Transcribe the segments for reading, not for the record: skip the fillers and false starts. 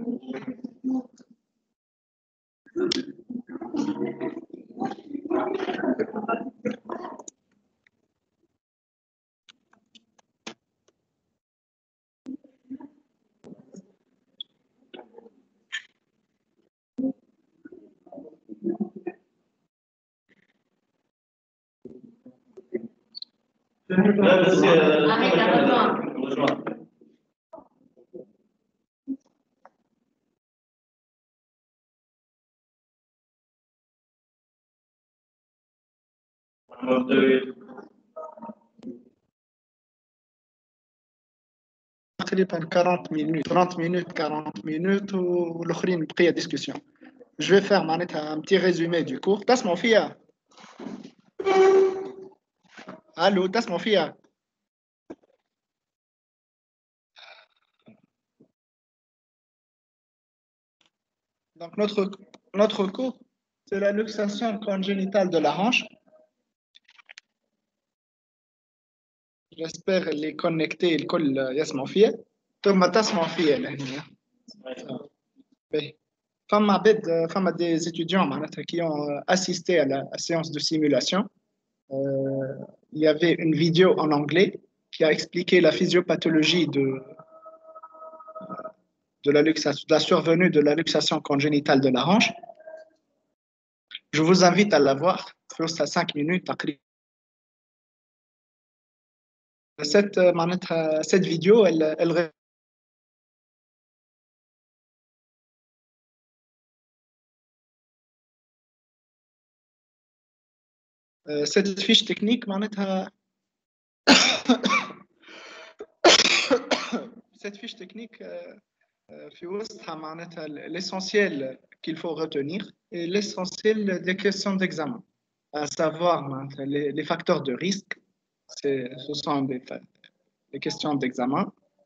تقريبا 40 minutes 30 minutes 40 minutes والاخرين بقيه discussion. Je vais faire معناتها un petit résumé du cours. تسمعوا فيها؟ الو تسمعوا فيها؟ Donc notre cours c'est la luxation congénitale de la hanche. J'espère les connecter الكل يسمعوا فيها. ثم تسمعوا فيها لهنا. Femme des étudiants qui ont assisté à la séance de simulation. Il y avait une vidéo en anglais qui a expliqué la physiopathologie de la survenue de la luxation congénitale de la hanche. Je vous invite à la voir, à 5 minutes. Cette vidéo, elle cette fiche technique, cette fiche technique, l'essentiel qu'il faut retenir est l'essentiel des questions d'examen, à savoir les facteurs de risque. Ce sont des questions d'examen.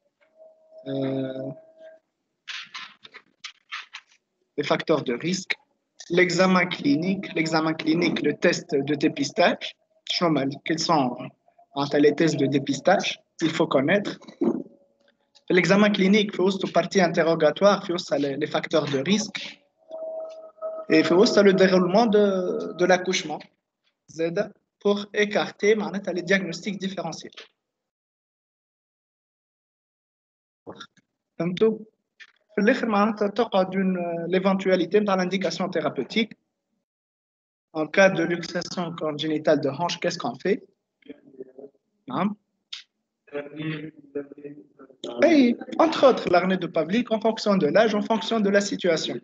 Les facteurs de risque. L'examen clinique, le test de dépistage. Quels sont les tests de dépistage? Il faut connaître. L'examen clinique, il faut aussi partie interrogatoire, il faut aussi les facteurs de risque. Et il faut aussi le déroulement de l'accouchement pour écarter les diagnostics différentiels. L'éventualité de l'indication thérapeutique. En cas de luxation congénitale de hanche, qu'est-ce qu'on fait? Et, entre autres, l'arnée de Pavlik en fonction de l'âge, en fonction de la situation.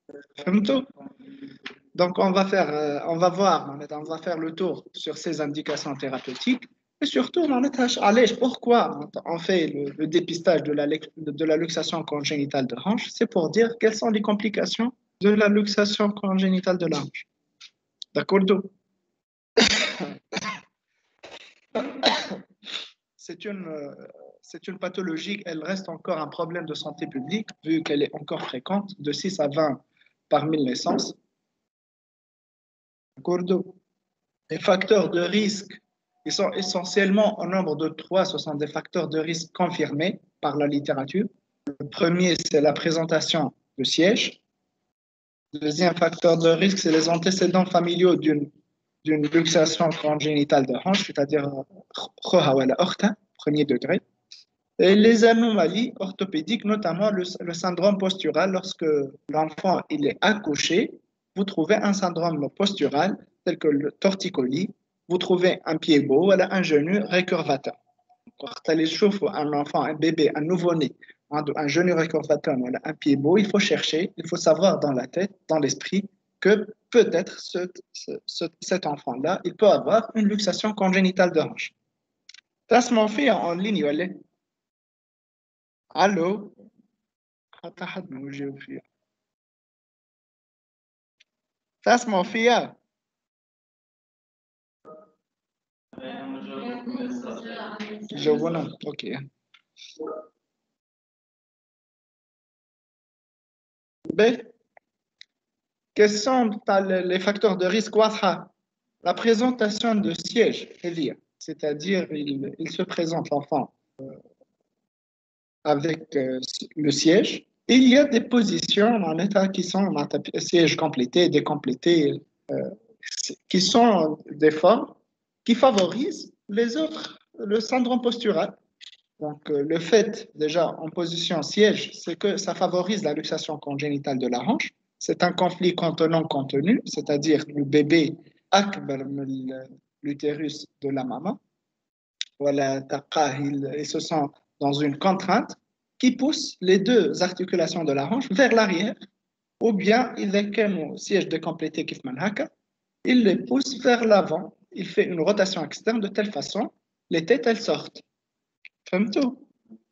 Donc, on va faire le tour sur ces indications thérapeutiques et surtout, pourquoi on fait le dépistage de la luxation congénitale de hanche? C'est pour dire quelles sont les complications de la luxation congénitale de la hanche. D'accord? C'est une pathologie, elle reste encore un problème de santé publique, vu qu'elle est encore fréquente, de 6 à 20 par 1000 naissances. Les facteurs de risque, ils sont essentiellement au nombre de 3, ce sont des facteurs de risque confirmés par la littérature. Le premier, c'est la présentation de siège. Le deuxième facteur de risque, c'est les antécédents familiaux d'une luxation congénitale de hanche, c'est-à-dire premier degré. Et les anomalies orthopédiques, notamment le syndrome postural, lorsque l'enfant il est accouché, vous trouvez un syndrome postural tel que le torticolis, vous trouvez un pied beau, un genou récurvateur. Quand vous voyez un enfant, un bébé, un nouveau-né, un genou récurvateur, un pied beau, il faut chercher, il faut savoir dans la tête, dans l'esprit, que peut-être cet enfant-là, il peut avoir une luxation congénitale de hanche. Ça se m'en fait en ligne, allez. Allô? Ça se m'en fait. جاوبونا اوكي quels sont les facteurs de risque واضحة la présentation de siège c'est-à-dire il se présente l'enfant avec le siège Il y a des positions en état qui sont siège complété, décomplété, qui sont des formes qui favorisent les autres, le syndrome postural. Donc, le fait, déjà, en position siège, c'est que ça favorise la luxation congénitale de la hanche. C'est un conflit contenant-contenu, c'est-à-dire le bébé akbar l'utérus de la maman. Voilà, ils se sont dans une contrainte qui pousse les deux articulations de la hanche vers l'arrière, ou bien il est au siège de complété kif manhaka, il les pousse vers l'avant. Il fait une rotation externe de telle façon, les têtes elles sortent. Fahmtou?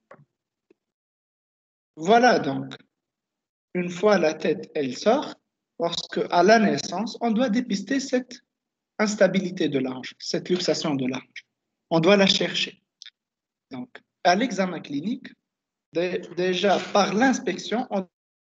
Voilà donc, une fois la tête elle sort, parce qu'à la naissance, on doit dépister cette instabilité de la hanche, cette luxation de la hanche. On doit la chercher. Donc, à l'examen clinique, déjà par l'inspection, on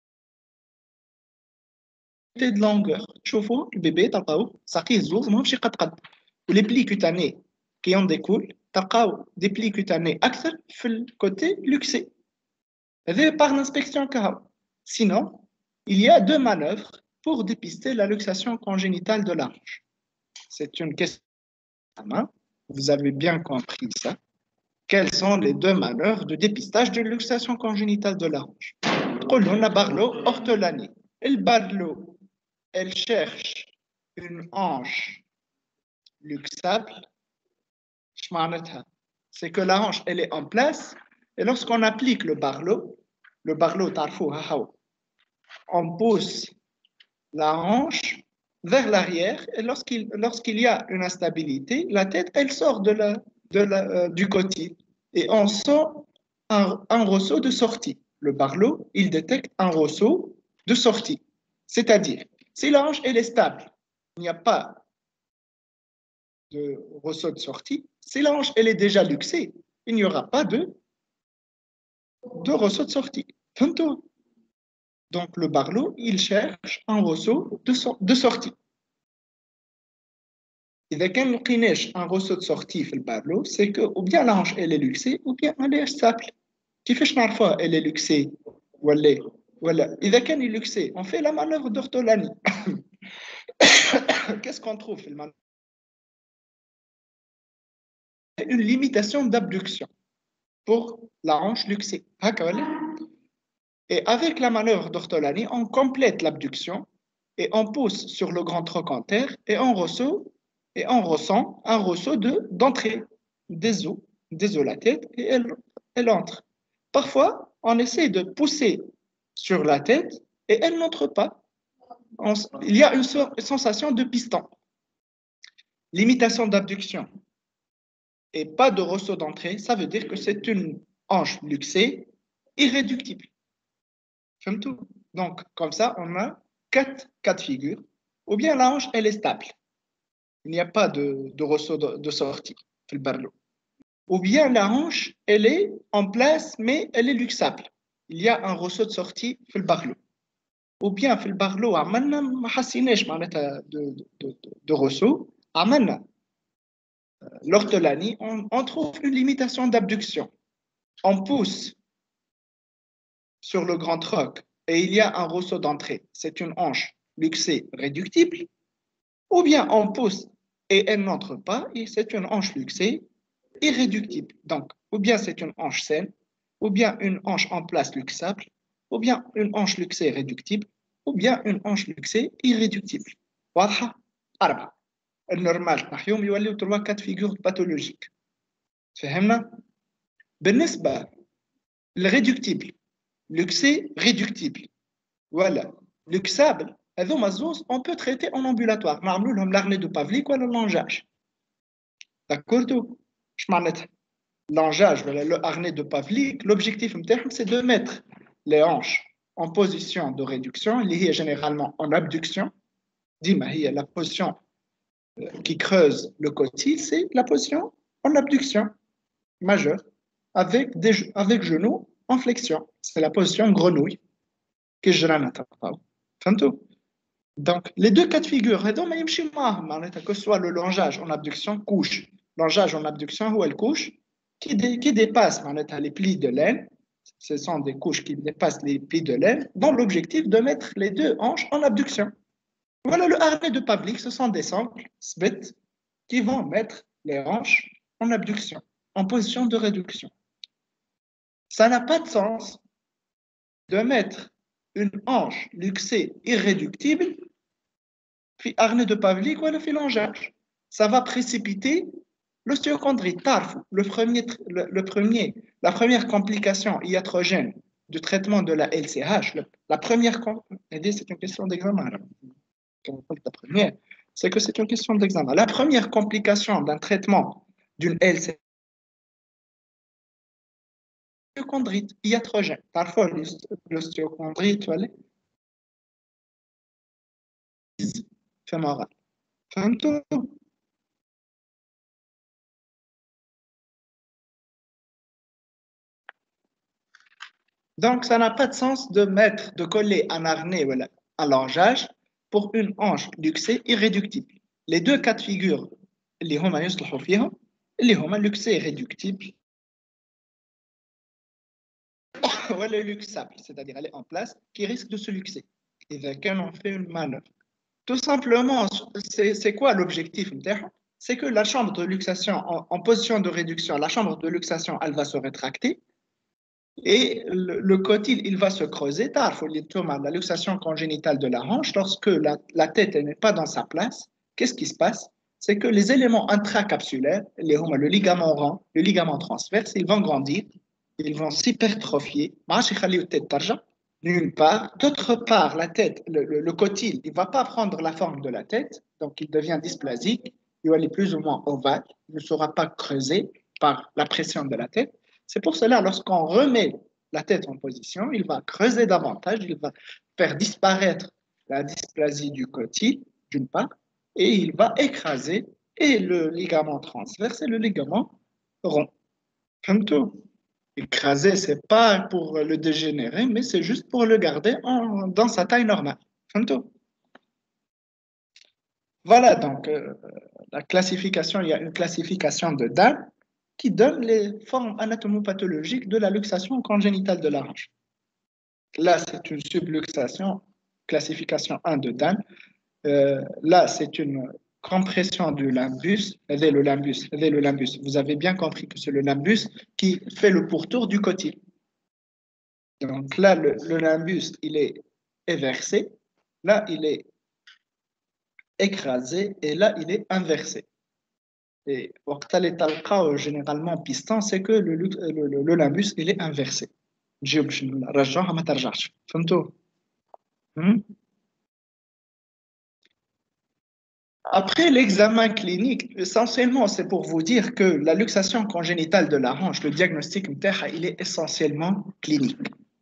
de longueur. شوفوا البيبي تلقاو ساقيه زوز ماهمش قد ولي بلي كوتاني qui en découlent تلقاو des plis cutanés أكثر في الكوتي luxé. هذا par l'inspection كهو. Sinon, il y a deux manœuvres pour dépister la luxation congénitale de la hanche. C'est une question. Vous avez bien compris ça. Quelles sont les deux manœuvres de dépistage de luxation congénitale de la hanche? On a Barlow ortolanie. Le Barlow, elle cherche une hanche luxable. C'est que la hanche, elle est en place. Et lorsqu'on applique le Barlow, on pousse la hanche vers l'arrière. Et lorsqu'il y a une instabilité, la tête, elle sort du côté. Et on sent un ressaut de sortie. Le Barlow, il détecte un ressaut de sortie. C'est-à-dire, si la hanche elle est stable, il n'y a pas de ressaut de sortie. Si la hanche elle est déjà luxée, il n'y aura pas de ressaut de sortie. Donc le Barlow, il cherche un ressaut de sortie. إذا كان لقيناش un ressaut de sortie في البارلو, c'est que ou bien la hanche elle est luxée ou bien elle est stable. كيفاش نعرفوها elle est luxée ولا إذا كان luxée, on fait la manœuvre d'ortolanie. Qu'est-ce qu'on trouve في المانœuvre? Une limitation d'abduction pour la hanche luxée. Et avec la manœuvre d'ortolanie, on complète l'abduction et on pousse sur le grand trochanter et on ressent un ressaut d'entrée des os de la tête et elle entre. Parfois, on essaie de pousser sur la tête et elle n'entre pas. Il y a une sensation de piston. Limitation d'abduction et pas de ressaut d'entrée, ça veut dire que c'est une hanche luxée irréductible. Donc, comme ça, on a quatre cas de figure. Ou bien la hanche, elle est stable. Il n'y a pas de ressaut de sortie, le barlow. Ou bien la hanche, elle est en place, mais elle est luxable. Il y a un ressaut de sortie, le barlow. Ou bien, le barlow, de ressaut, l'ortolanie, on trouve une limitation d'abduction. On pousse sur le grand troc et il y a un ressaut d'entrée. C'est une hanche luxée réductible. Ou bien on pousse et elle n'entre pas et c'est une hanche luxée irréductible. Donc, ou bien c'est une hanche saine, ou bien une hanche en place luxable, ou bien une hanche luxée réductible, ou bien une hanche luxée irréductible. واضحة؟ أربعة. النورمال تاعهم يوليو 3 4 فيغور باثولوجيك. فهمنا؟ بالنسبة للريدكتيبل luxé réductible. Voilà. Luxable, on peut traiter en ambulatoire. نعملوا لهم l'arnée de Pavlik ou le longeage. D'accord? Je m'en ai. Longeage, voilà, le harnais de Pavlik, l'objectif c'est de mettre les hanches en position de réduction, liée généralement en abduction. Dis-moi, la position qui creuse le côté, c'est la position en abduction majeure, avec genoux en flexion. C'est la position grenouille que je n'attends. Donc, les deux cas de figure, que ce soit le longeage en abduction, couche, longeage en abduction ou elle couche, qui dépasse les plis de laine, ce sont des couches qui dépassent les plis de l'aine, dans l'objectif de mettre les deux hanches en abduction. Voilà le harnais de Pavlik, ce sont des sangles, SBET, qui vont mettre les hanches en abduction, en position de réduction. Ça n'a pas de sens de mettre une hanche luxée irréductible, puis harnais de Pavlik ou le phylangage. Ça va précipiter l'ostéochondrite. La première complication iatrogène du traitement de la LCH, c'est une question d'examen. La première, c'est que c'est une question d'examen. La première complication d'un traitement d'une LCH, l'ostéochondrite iatrogène. Parfois, l'ostéochondrite, fémorale. Donc, ça n'a pas de sens de coller un harnais ou un longeage pour une hanche luxée irréductible. Les deux cas de figure, اللي هما يصلحوا فيهم اللي هما luxé irréductible ou le luxable, c'est-à-dire elle est en place, qui risque de se luxer. Et quand on fait une manœuvre. Tout simplement, c'est quoi l'objectif? C'est que la chambre de luxation, en position de réduction, la chambre de luxation, elle va se rétracter et le cotyle, il va se creuser. La luxation congénitale de la hanche, lorsque la tête n'est pas dans sa place, qu'est-ce qui se passe? C'est que les éléments intracapsulaires, le ligament rond, le ligament transverse, ils vont grandir, ils vont s'hypertrophier. D'une part. D'autre part, la tête, le cotyle, il ne va pas prendre la forme de la tête, donc il devient dysplasique, il va aller plus ou moins ovale, il ne sera pas creusé par la pression de la tête. C'est pour cela, lorsqu'on remet la tête en position, il va creuser davantage, il va faire disparaître la dysplasie du cotyle, d'une part, et il va écraser et le ligament transverse et le ligament rond. Comme tout. Écraser, c'est pas pour le dégénérer, mais c'est juste pour le garder dans sa taille normale. Comme tout. Voilà, donc la classification, il y a une classification de Dan qui donne les formes anatomopathologiques de la luxation congénitale de la hanche. Là, c'est une subluxation, classification 1 de Dan. Là, c'est une compression du limbus, le limbus. Vous avez bien compris que c'est le limbus qui fait le pourtour du cotyle. Donc là, le limbus, il est éversé, là, il est écrasé, et là, il est inversé. Et généralement piston, c'est que le limbus, il est inversé. Après l'examen clinique, essentiellement, c'est pour vous dire que la luxation congénitale de la hanche, le diagnostic, il est essentiellement clinique.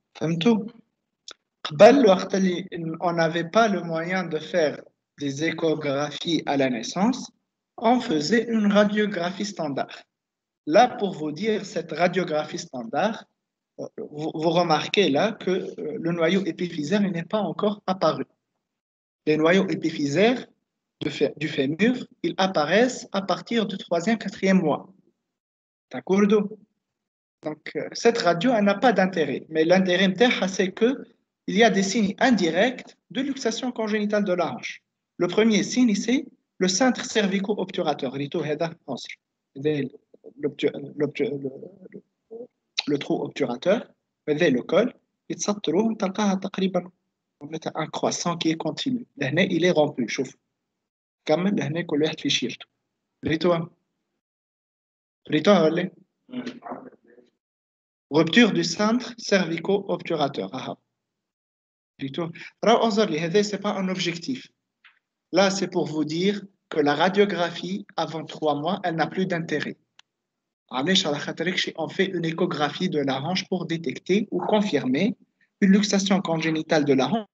On n'avait pas le moyen de faire des échographies à la naissance, on faisait une radiographie standard. Là, pour vous dire, cette radiographie standard, vous remarquez là que le noyau épiphysaire n'est pas encore apparu. Les noyaux épiphysaires du fémur, ils apparaissent à partir du 3e, 4e mois. D'accord? Donc, cette radio, elle n'a pas d'intérêt. Mais l'intérêt, c'est qu'il y a des signes indirects de luxation congénitale de la hanche. Le premier signe, c'est le cintre cervico-obturateur. Le trou obturateur, le col, on met un croissant qui est continu. Il est rompu. كمل لهنا كل واحد في شيرته ريتوها ولا rupture du cintre cervico-obturateur ريتوها راه انظر لي هذا c'est pas un objectif. Là c'est pour vous dire que la radiographie avant 3 mois elle n'a plus d'intérêt. علاش على خاطرك on fait une échographie de la hanche pour détecter ou confirmer une luxation congénitale de la hanche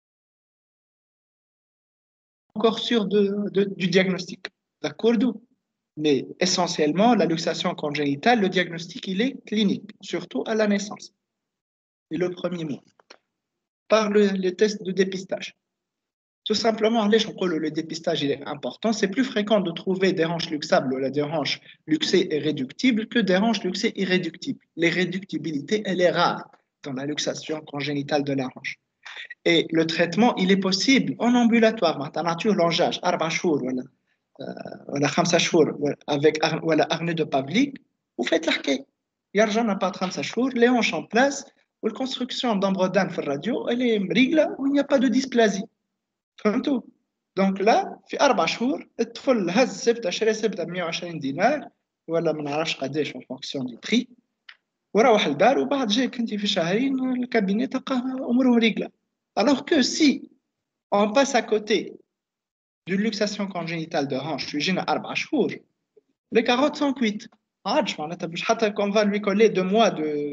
encore sûr du diagnostic. D'accord? Mais essentiellement, la luxation congénitale, le diagnostic, il est clinique, surtout à la naissance. Et le premier mois. Par les tests de dépistage. Tout simplement, le dépistage il est important. C'est plus fréquent de trouver des hanches luxables ou des hanches luxées et réductibles que des hanches luxées irréductibles. L'irréductibilité, elle est rare. dans la luxation congénitale de la hanche. Et le traitement, il est possible en ambulatoire. معناتها نعطيوه لونجاج 4 شهور ولا 5 شهور avec ولا harnais de Pavlik. Vous faites الحكاية. يرجع n'a pas 5 شهور, les hanches en place, ou la construction d'Ambrodan في الراديو, elle est ريغلا où il n'y a pas de dysplasie. فهمتوا؟ Donc là, في 4 شهور, الطفل هز سبته شرى سبته ب 120 دينار ولا ما نعرفش قداش en fonction du prix. وروح الدار وبعد جايك انت في شهرين الكابينة تلقاه امورهم ريغلا. Alors que si on passe à côté d'une luxation congénitale de hanche, يجينا 4 شهور, les carottes sont cuites. عادش معناتها مش حتى qu'on va lui coller 2 mois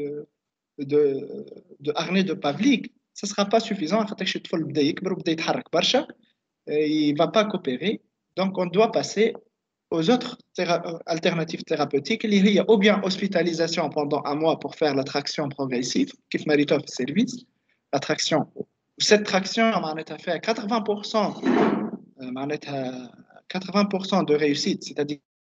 de harnais de Pavlik, ça sera pas suffisant خاطرش الطفل بدا يكبر وبدا يتحرك برشا, il va pas coopérer. Donc on doit passer aux autres alternatives thérapeutiques. Il y a ou bien hospitalisation pendant 1 mois pour faire la traction progressive, qui fait Maritov service. La traction, cette traction, a fait 80%, 80% de réussite, c'est-à-dire.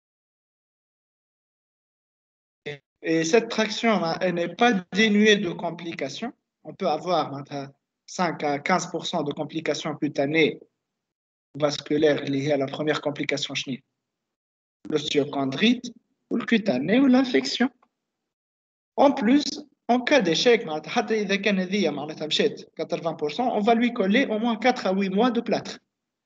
Et cette traction, elle n'est pas dénuée de complications. On peut avoir 5 à 15% de complications cutanées vasculaires liées à la première complication chenille. L'osteochondrite, ou le cutané, ou l'infection. En plus, en cas d'échec, 80%, on va lui coller au moins 4 à 8 mois de plâtre.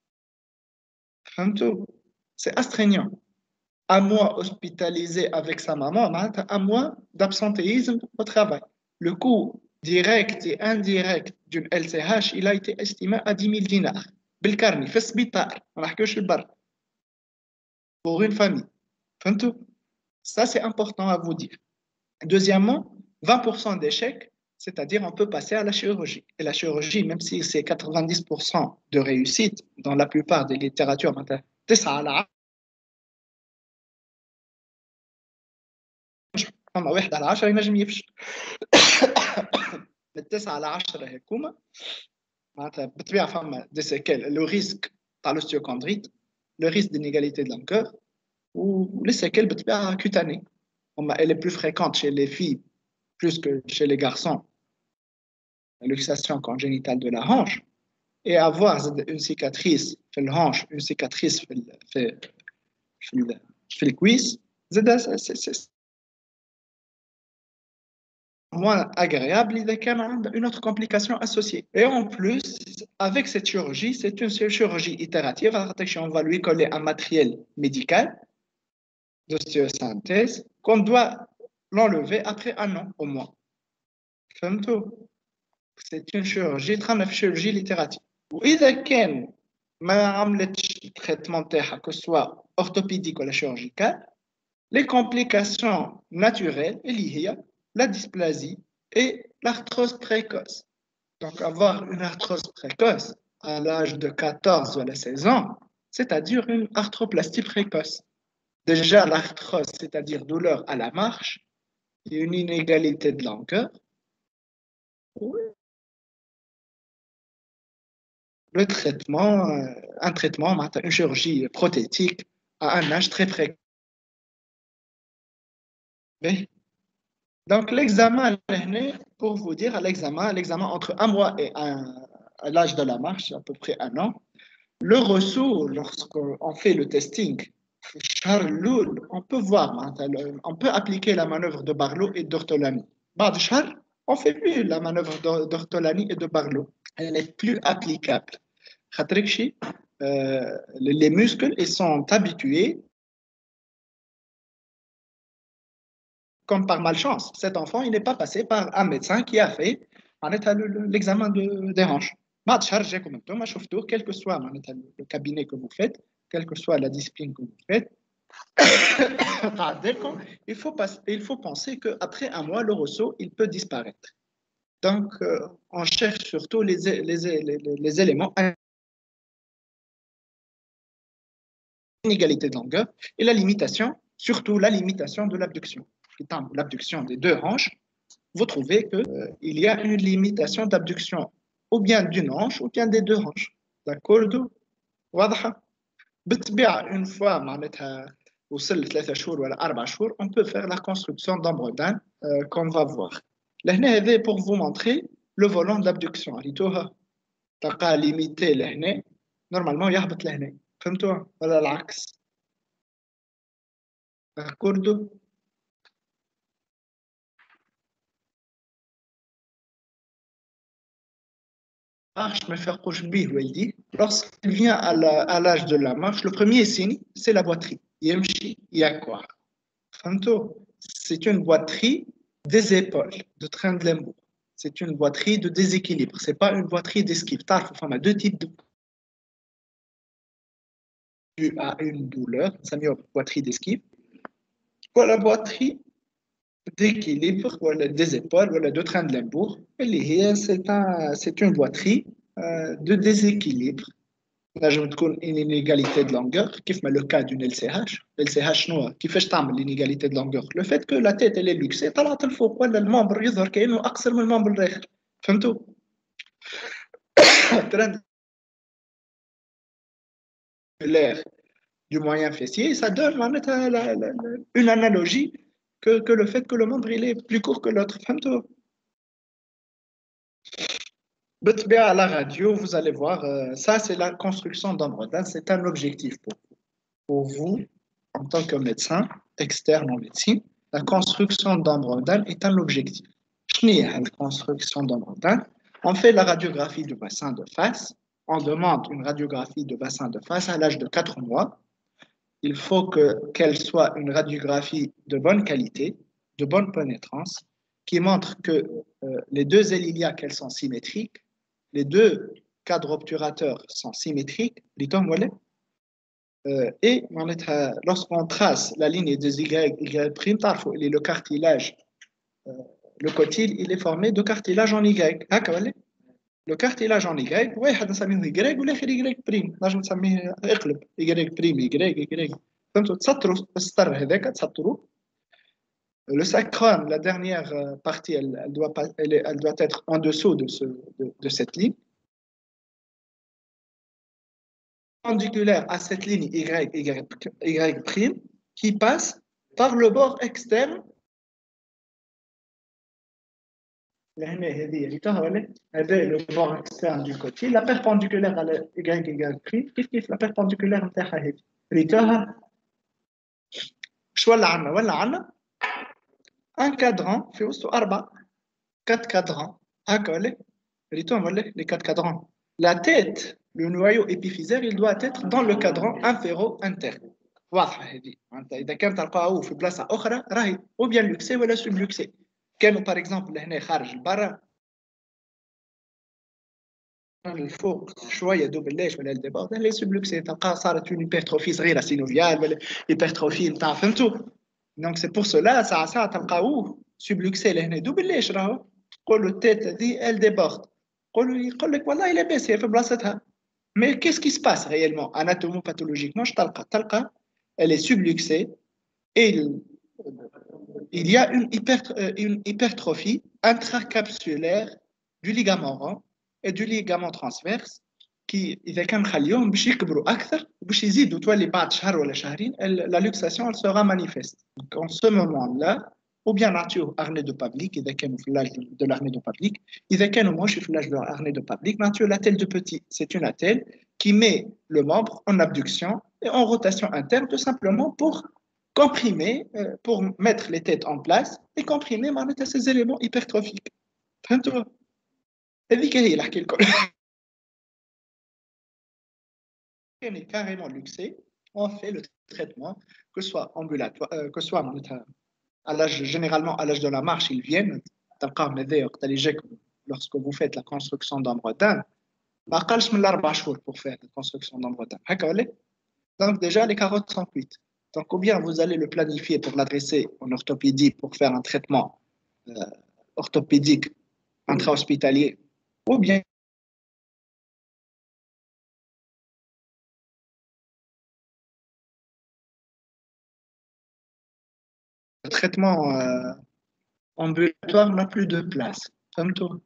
C'est astreignant. 1 mois hospitalisé avec sa maman, 1 mois d'absentéisme au travail. Le coût direct et indirect d'une LCH, il a été estimé à 10 000 dinars. بالكارني في السبيطار, ما نحكيوش البر. Pour une famille. Ça, c'est important à vous dire. Deuxièmement, 20% d'échecs, c'est-à-dire on peut passer à la chirurgie. Et la chirurgie, même si c'est 90% de réussite, dans la plupart des littératures, 9 على 10 فما 1 على 10 ينجم يفشل. من 9 على 10 هكوما معناتها بالطبيعة فما دي سيكيل, le risque تاع l'ostéochondrite, le risque d'inégalité de longueur, ou les séquelles بالطبيعة cutanées. Elle est plus fréquente chez les filles plus que chez les garçons, la luxation congénitale de la hanche, et avoir une cicatrice في الhanche, une cicatrice في الcuisse, c'est moins agréable إذا كان عنده une autre complication associée. Et en plus, avec cette chirurgie, c'est une chirurgie itérative, on va lui coller un matériel médical d'ostéosynthèse qu'on doit l'enlever après 1 an au moins. C'est une chirurgie littérative. وإذا كان ما عملتش التريتمون تاعها que soit orthopédique ou chirurgical, les complications naturelles اللي هي la dysplasie et l'arthrose précoce. Donc avoir une arthrose précoce à l'âge de 14 ou à 16 ans, c'est-à-dire une arthroplastie précoce. Déjà l'arthrose, c'est-à-dire douleur à la marche, et une inégalité de longueur. Le traitement, un traitement, une chirurgie prothétique à un âge très précoce. Donc l'examen, pour vous dire, l'examen entre 1 mois et à l'âge de la marche, à peu près 1 an, le ressort, lorsqu'on fait le testing, on peut voir, on peut appliquer la manœuvre de Barlow et d'Ortolani. On ne fait plus la manœuvre d'Ortolani et de Barlow. Elle n'est plus applicable. Les muscles, ils sont habitués, comme par malchance. Cet enfant, il n'est pas passé par un médecin qui a fait l'examen des hanches. Quel que soit le cabinet que vous faites, quelle que soit la discipline que vous faites, il faut penser qu'après 1 mois, le ressaut, il peut disparaître. Donc, on cherche surtout les éléments inégalité de longueur et la limitation, surtout la limitation de l'abduction. L'abduction des 2 hanches, vous trouvez qu'il y a une limitation d'abduction ou bien d'une hanche ou bien des 2 hanches. D'accord? واضحة؟ بالطبيعة une fois معناتها وصل 3 شهور ولا 4 شهور, on peut faire la construction d'Ambrodan qu'on va voir. لهنا هذا pour vous montrer le volant d'abduction ريتوها تلقاه ليميتي لهنا نورمالمون يهبط لهنا فهمتوا ولا العكس كوردو marche me faire couche bih ولدي lorsqu'il vient à l'âge de la marche le premier signe c'est la boiterie يمشي يكوع فهمتوا c'est une boiterie des épaules de train de limbourg c'est une boiterie de déséquilibre c'est pas une boiterie d'esquive تعرفوا فما deux types de dû à une douleur ça s'appelle boiterie d'esquive ou la boiterie d'équilibre ou des épaules ou de train de Limbourg. C'est une boiterie de déséquilibre. Là, je vous une inégalité de longueur, qui fait le cas d'une LCH. LCH, qui fait l'inégalité de longueur. Le fait que la tête elle est luxée, طلعت الفوق ولا الممبر يظهر كأنه أقصر من الممبر الآخر. فهمتوا؟ l'air du moyen fessier, ça donne une analogie que le fait que le membre il est plus court que l'autre. À la radio, vous allez voir, ça c'est la construction d'Ambrodan, c'est un objectif pour vous en tant que médecin externe en médecine. La construction d'Ambrodan est un objectif. La construction d'Ambrodan, on fait la radiographie du bassin de face, on demande une radiographie de bassin de face à l'âge de 4 mois. Il faut qu'elle soit une radiographie de bonne qualité, de bonne pénétrance, qui montre que les deux ailes iliaques elles sont symétriques, les deux cadres obturateurs sont symétriques, et lorsqu'on trace la ligne des Y', le cartilage, le cotyle, il est formé de cartilage en Y. Le cartilage en Y, واحد نسميه Y والآخر Y بريم، نجم نسميه اقلب Y بريم Y. فهمتوا تسطروا السطر هذاك تسطروا. Le sacrum, la dernière partie, elle doit être en dessous de cette ligne. Perpendiculaire à cette ligne Y', qui passe par le bord externe. هذا le bord externe du côté la perpendiculaire à la Y', كيف la perpendiculaire نتاعها هذه ريتوها شو ولا عندنا un cadran في وسطه 4 cadrans هكا ولا ريتوهم ولا les 4 cadrans la tête le noyau épiphysaire il doit être dans le cadran inféro-interne واضحه هذه اذا كان تلقاوه في بلاصه اخرى راهي ou bien luxé ولا subluxé كانوا باغ اكزومبل هنا خارج البرا الفوق شويه دوب الليش ولا الديبورد اللي سبلوكسي تلقى صارت اون هيبرتروفي صغيره سينوفيال ولا هيبرتروفي نتاع فهمتوا دونك سي بور سولا ساعه تلقاوه سبلوكسي لهنا دوب الليش راهو تقول له التيت هذه ال ديبورد يقول لك والله الا باس هي في بلاصتها مي كيس كي سباس ريالمون اناتومو باثولوجيكمون تلقى elle est subluxée et il y a une hypertrophie intracapsulaire du ligament rond et du ligament transverse qui إذا كان نخليهم باش يكبروا أكثر وباش يزيدوا تولي بعد شهر ولا شهرين la luxation elle sera manifeste. Donc en ce moment-là ou bien نعطيوه harnais de Pavlik إذا كانوا في l'âge de l'harnais de Pavlik إذا كانوا ماهوش في l'âge de l'harnais de Pavlik نعطيوه l'attelle de petit. C'est une attelle qui met le membre en abduction et en rotation interne tout simplement pour comprimer, pour mettre les têtes en place et comprimer ces éléments hypertrophiques. فهمتوا؟ هذيك هي اللي احكي لكم. On est carrément luxé, on fait le traitement, que ce soit ambulatoire, que ce soit à l'âge, généralement à l'âge de la marche, ils viennent. Lorsque vous faites la construction d'Ambrodan, ما قالش من 4 شهور pour faire la construction d'Ambrodan. Donc déjà les carottes sont cuites. Donc ou bien vous allez le planifier pour l'adresser en orthopédie pour faire un traitement orthopédique intra-hospitalier, ou bien le traitement ambulatoire n'a plus de place. فهمتوا؟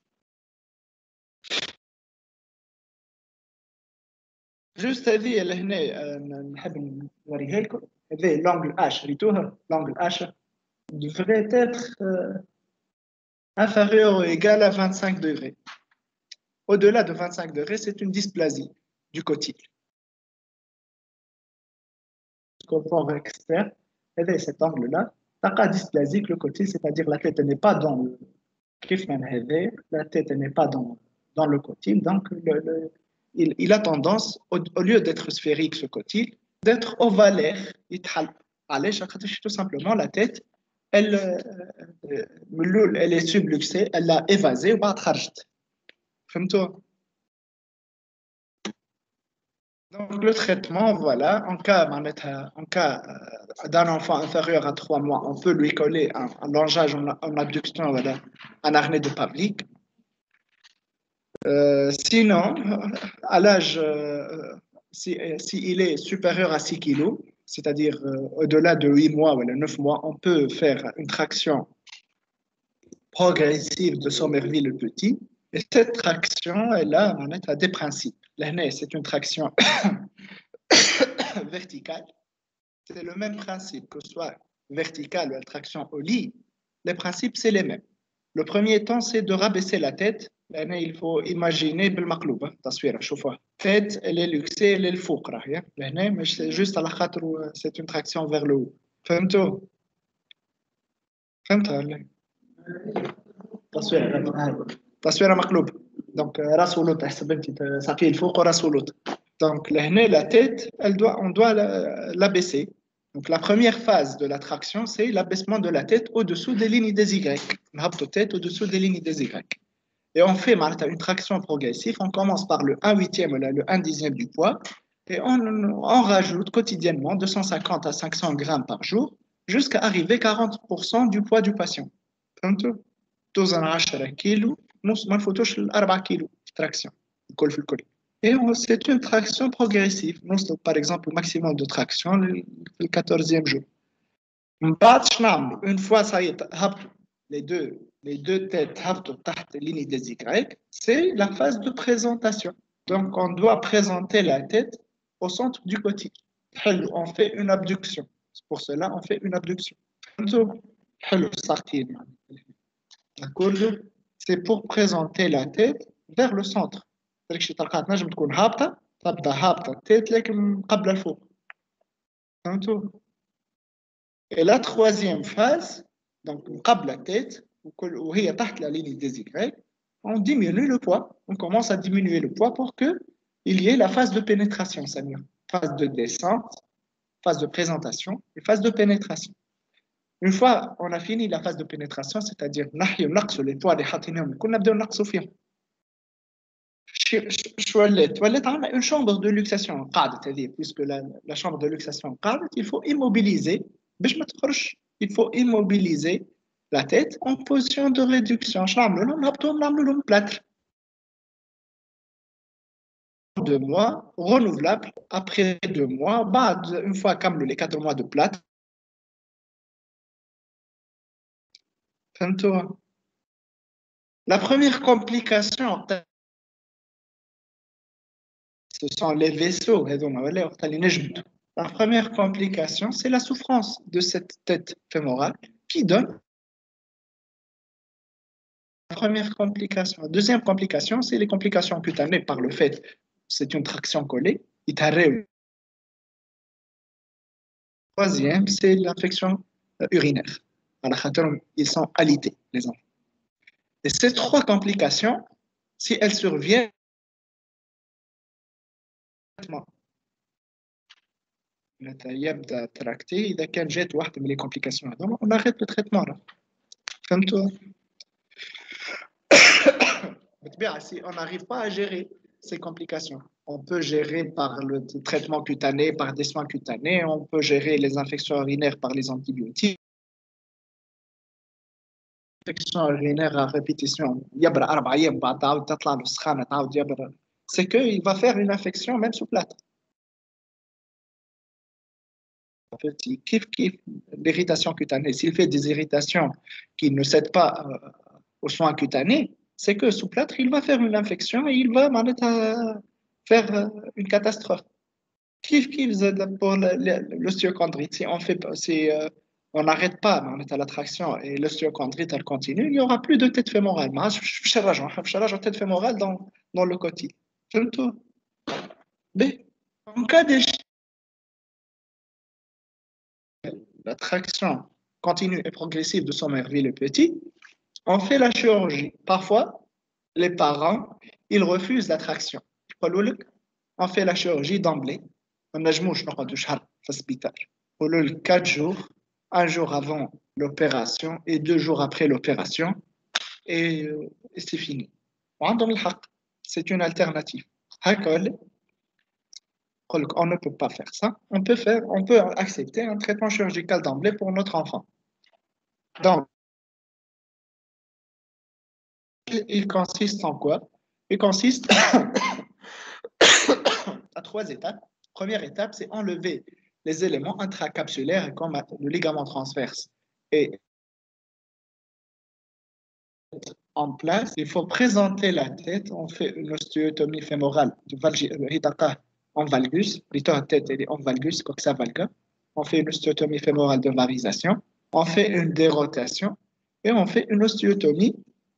جوست هذه اللي هنا نحب نوريها لكم هذه لونجل اش ريتوها لونجل اش devrait être inférieur ou égal à 25 degrés. Au-delà de 25 degrés, c'est une dysplasie du cotyle. Confort externe, et cet angle-là, la dysplasie, le cotyle, c'est-à-dire la tête n'est pas dans le la tête n'est pas dans le cotyle, donc il a tendance, au lieu d'être sphérique ce cotyle, d'être ovalaire. Tout simplement, la tête, elle, elle est subluxée, elle l'a évasée, ou donc, le traitement, voilà, en cas d'un enfant inférieur à 3 mois, on peut lui coller un longeage en abduction, voilà, un harnais de Pavlik. Sinon, à l'âge, s'il est supérieur à 6 kilos, c'est-à-dire au-delà de 8 mois, voilà, 9 mois, on peut faire une traction progressive de Somerville le petit. Et cette traction, elle a des principes. L'année, c'est une traction verticale. C'est le même principe, que ce soit verticale ou la traction au lit. Les principes, c'est les mêmes. Le premier temps, c'est de rabaisser la tête. Il faut imaginer بالمقلوب تصويره شوفوها tête elle est luxée elle est الفوق راهي لهنا مش juste على خاطر c'est une traction vers le haut فهمتوا فهمتها ولا تصويره مقلوب donc راس ولوط حسب انت تعطيه الفوق وراس ولوط donc لهنا la tête on doit l'abaisser. Donc la première phase de la traction, c'est l'abaissement de la tête au-dessous des lignes des Y. On a tête au-dessous des lignes des Y. Et on fait une traction progressive. On commence par le 1 huitième, le 1 dixième du poids. Et on rajoute quotidiennement 250 à 500 grammes par jour jusqu'à arriver à 40% du poids du patient. فهمتوا؟ توزن 10 كيلو نص ما نفوتوش ال 4 كيلو traction. الكل في الكل. Et c'est une traction progressive. Par exemple, le maximum de traction le 14e jour. Une fois ça y est, les deux têtes les lignes des Y, c'est la phase de présentation. Donc, on doit présenter la tête au centre du côté. On fait une abduction. Pour cela, on fait une abduction. C'est pour présenter la tête vers le centre. تبدا هابطه التيت لكن قبل الفوق فهمتوا et la troisième phase donc قبل التيت وهي تحت la ligne des Y on diminue le poids on commence à diminuer le poids pour que il y ait la phase de pénétration c'est-à-dire phase de descente phase de présentation et phase de pénétration. Une fois on a fini la phase de pénétration c'est-à-dire نحيو نقصوا les poids اللي حاطينهم كنا نبداو نقصوا فيهم toilette, on a une chambre de luxation, puisque la chambre de luxation, il faut immobiliser, il faut immobiliser la tête en position de réduction. Plâtre. 2 mois, renouvelable, après 2 mois, une fois comme les 4 mois de plâtre. La première complication, ce sont les vaisseaux. La première complication, c'est la souffrance de cette tête fémorale qui donne la première complication. La deuxième complication, c'est les complications cutanées par le fait c'est une traction collée. Troisième, c'est l'infection urinaire. Ils sont alités, les enfants. Et ces 3 complications, si elles surviennent, يبدا تراكتي اذا كان جات واحده من لي كومبليكاسيون هذوما on arrête le traitement là. فهمتوا بالطبيعه si on n'arrive pas à gérer ces complications on peut gérer par le traitement cutané par des soins cutanés on peut gérer les infections urinaires par les antibiotiques infection urinaire à répétition يبرا 4 ايام بعد تعاود تطلع له السخانه تعاود يبرا c'est que il va faire une infection même sous plâtre. L'irritation cutanée, s'il fait des irritations qui ne cèdent pas aux soins cutanés, c'est que sous plâtre, il va faire une infection et il va faire une catastrophe. Pour l'osteochondrite, si on fait, on n'arrête pas à l'attraction et l'ostéochondrite, elle continue, il n'y aura plus de tête fémorale. Mais je tête fémorale dans le côté. Mais en cas d'échec, l'attraction continue et progressive de Sommerville le petit, on fait la chirurgie. Parfois, les parents, ils refusent l'attraction. On fait la chirurgie d'emblée. On a joué à l'hôpital. Au lieu de 4 jours, un jour avant l'opération et 2 jours après l'opération, et c'est fini. C'est une alternative. On ne peut pas faire ça. On peut accepter un traitement chirurgical d'emblée pour notre enfant. Donc, il consiste en quoi? Il consiste à 3 étapes. Première étape, c'est enlever les éléments intracapsulaires comme le ligament transverse et en place. Il faut présenter la tête. On fait une ostéotomie fémorale en valgus. La tête elle est en valgus, coxa valga. On fait une ostéotomie fémorale de varisation. On fait une dérotation et on fait une ostéotomie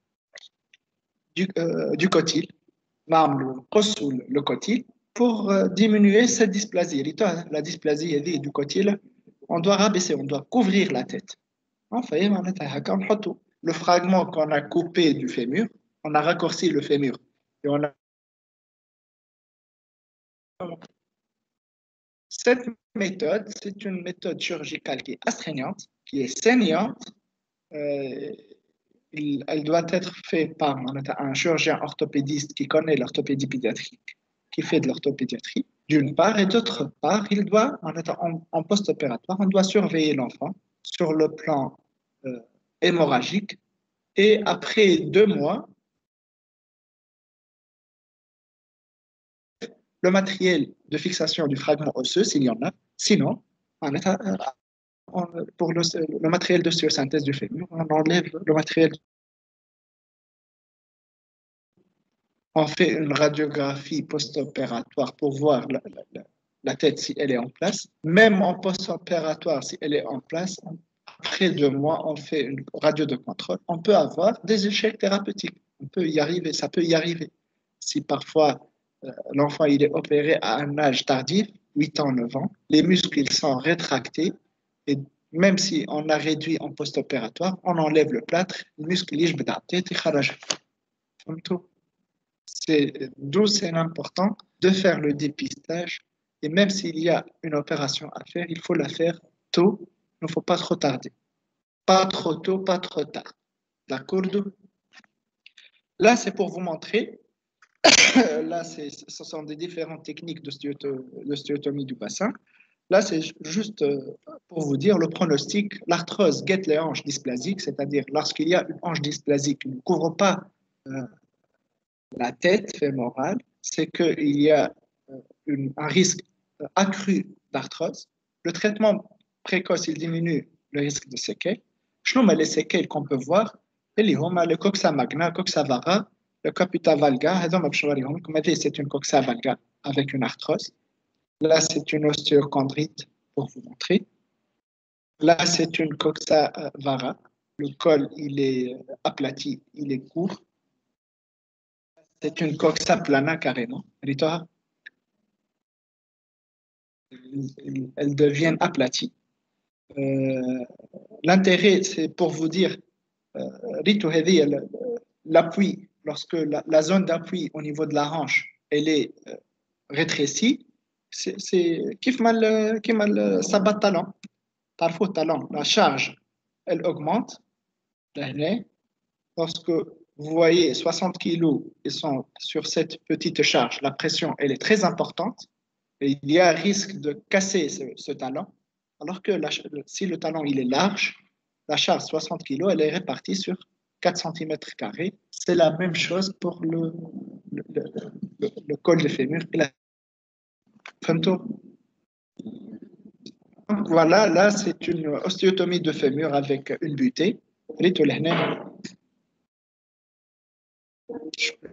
du cotyle, le cotyle, pour diminuer cette dysplasie. La dysplasie du cotyle, on doit rabaisser, on doit couvrir la tête. Enfin, le fragment qu'on a coupé du fémur, on a raccourci le fémur. Et on a... Cette méthode, c'est une méthode chirurgicale qui est astreignante, qui est saignante. Euh, elle doit être faite par un chirurgien orthopédiste qui connaît l'orthopédie pédiatrique, qui fait de l'orthopédiatrie, d'une part, et d'autre part, il doit, en post-opératoire, on doit surveiller l'enfant sur le plan hémorragique, et après 2 mois, le matériel de fixation du fragment osseux, s'il y en a, sinon, pour le matériel d'ostéosynthèse du fémur, on enlève le matériel. On fait une radiographie post-opératoire pour voir la tête si elle est en place. Même en post-opératoire, si elle est en place, après 2 mois, on fait une radio de contrôle. On peut avoir des échecs thérapeutiques. On peut y arriver, ça peut y arriver. Si parfois l'enfant il est opéré à un âge tardif, 8 ans, 9 ans, les muscles ils sont rétractés et même si on a réduit en post-opératoire, on enlève le plâtre, le muscle il est c'est d'où c'est important de faire le dépistage. Et même s'il y a une opération à faire, il faut la faire tôt. Il ne faut pas trop tarder. Pas trop tôt, pas trop tard. D'accord? Là, c'est pour vous montrer. Là, ce sont des différentes techniques d'ostéotomie du bassin. Là, c'est juste pour vous dire le pronostic. L'arthrose guette les hanches dysplasiques, c'est-à-dire lorsqu'il y a une hanche dysplasique qui ne couvre pas la tête fémorale, c'est qu'il y a un risque accru d'arthrose. Le traitement précoce, il diminue le risque de séquelles. Nous, les séquelles qu'on peut voir, le coxa magna, coxa vara, le capita valga, c'est une coxa valga avec une arthrose. Là, c'est une ostéochondrite pour vous montrer. Là, c'est une coxa vara. Le col, il est aplati, il est court. C'est une coxa plana carrément. Elles deviennent aplaties. L'intérêt, c'est pour vous dire, l'appui, lorsque la zone d'appui au niveau de la hanche, elle est rétrécie, c'est qui mal sabat talon, parfois talon, la charge, elle augmente. Lorsque vous voyez 60 kilos, ils sont sur cette petite charge, la pression, elle est très importante. Et il y a un risque de casser ce talon, alors que si le talon il est large, la charge 60 kg, elle est répartie sur 4 cm². C'est la même chose pour le col de fémur et la fronto. Donc voilà, là c'est une ostéotomie de fémur avec une butée.